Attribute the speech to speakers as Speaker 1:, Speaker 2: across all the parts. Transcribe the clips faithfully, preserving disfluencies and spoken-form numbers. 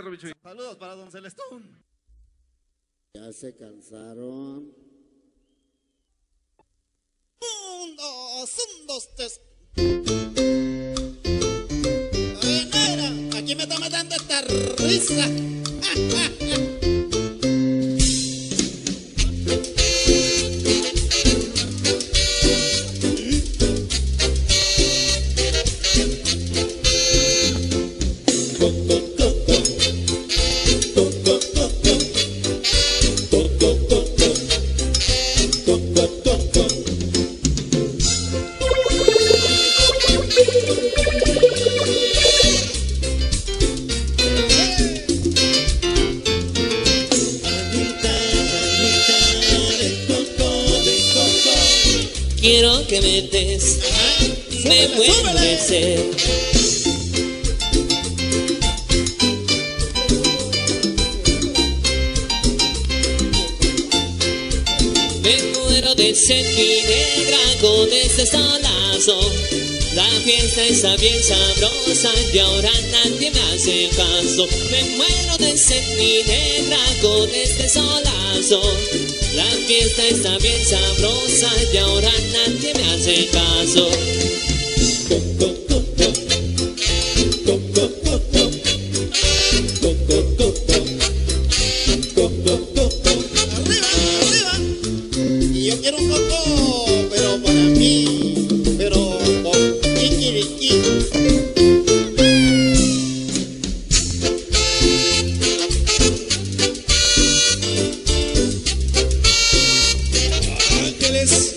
Speaker 1: Robichuy.
Speaker 2: Saludos para don Celestón.
Speaker 3: Ya se cansaron.
Speaker 2: Un, dos, un, dos, tres. Oye, negra, aquí me está matando esta risa.
Speaker 4: Quiero que me des, me muero de sed. Me muero de sed, mi negra, con este solazo. La fiesta está bien sabrosa y ahora nadie me hace caso. Me muero de sed, mi negra, con este solazo. La fiesta está bien sabrosa y ahora nadie me hace caso.
Speaker 2: Arriba, arriba. Y yo quiero un coco, pero para mí, pero con kikiriki. Ángeles.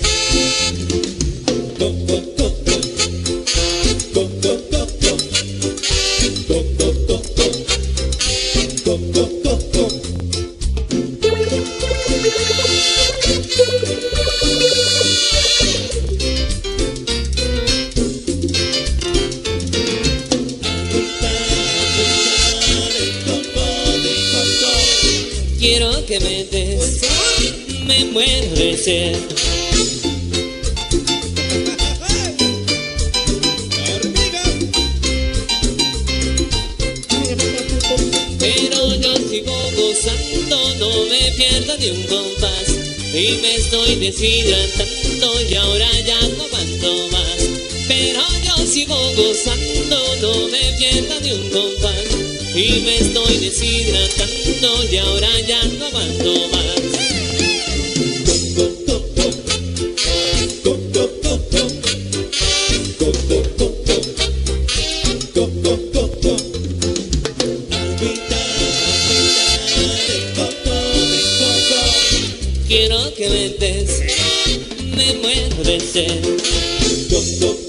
Speaker 4: Quiero que me des, me muero de sed. Pero yo sigo gozando, no me pierdo ni un compás. Y me estoy deshidratando y ahora ya no aguanto más. Pero yo sigo gozando, no me pierdo ni un compás. Y me estoy deshidratando y ahora ya no aguanto más. Quiero que me des, me muero de sed.